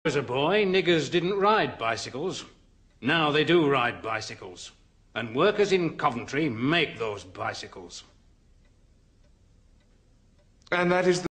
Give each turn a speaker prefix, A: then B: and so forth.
A: As a boy, niggers didn't ride bicycles. Now they do ride bicycles. And workers in Coventry make those bicycles.
B: And that is